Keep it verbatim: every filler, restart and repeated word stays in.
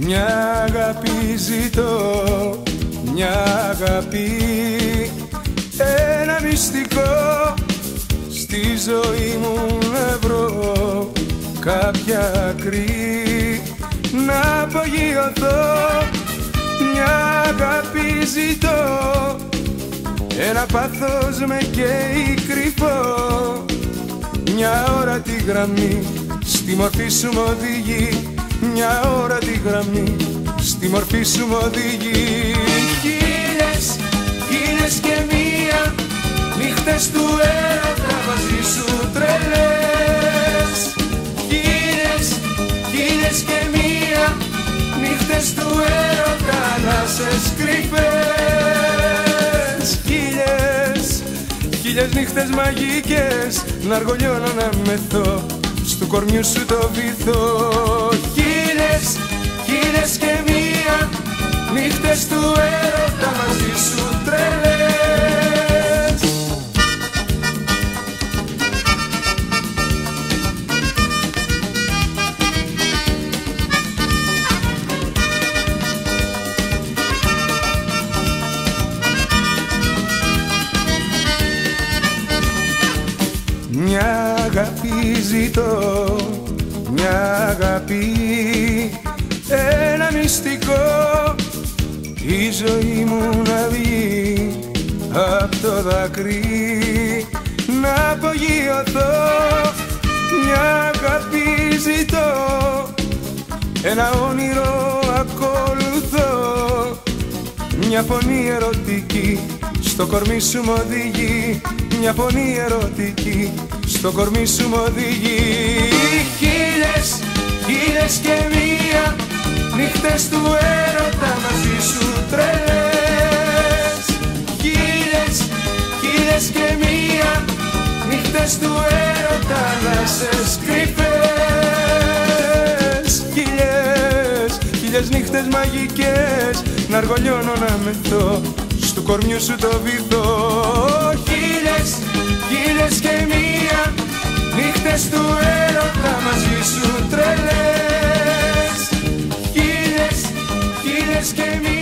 Μια αγάπη ζητώ, μια αγάπη, ένα μυστικό στη ζωή μου να βρω, κάποια άκρη να απογειωθώ. Μια αγάπη ζητώ, ένα πάθος με καίει κρυφό. Μια ώρα τη γραμμή στη μορφή σου μ' οδηγεί, μια ώρα τη γραμμή στη μορφή σου μ' οδηγεί. Χίλιες, χίλιες και μία νύχτες του έρωτα μαζί σου τρελές. Χίλιες, χίλιες και μία νύχτες του έρωτα να σε κρυφές. Χίλιες, χίλιες νύχτες μαγικές να αργολιώνω να μεθώ στου κορμιού σου το βυθό. Χίλιες, χίλιες και μία νύχτες του έρωτα μαζί σου τρελές. Μια αγάπη ζητώ, μια αγάπη, ένα μυστικό, η ζωή μου να βγει απ' το δάκρυ να απογειωθώ. Μια αγάπη ζητώ, ένα όνειρο ακολουθώ. Μια φωνή ερωτική στο κορμί σου μ' οδηγεί, μια φωνή ερωτική στο κορμί σου μ' οδηγεί. Χίλιες, χίλιες και μία νύχτες του έρωτα μαζί σου τρελές. Χίλιες, χίλιες και μία νύχτες του έρωτα να σε κρυφές. Χίλιες, χίλιες νύχτες μαγικές να αργολιώνω να μεθώ στου κορμιού σου το βυθό. Χίλιες, χίλιες και μία νύχτες του έρωτα μαζί σου τρελές. Χίλιες, χίλιες και μία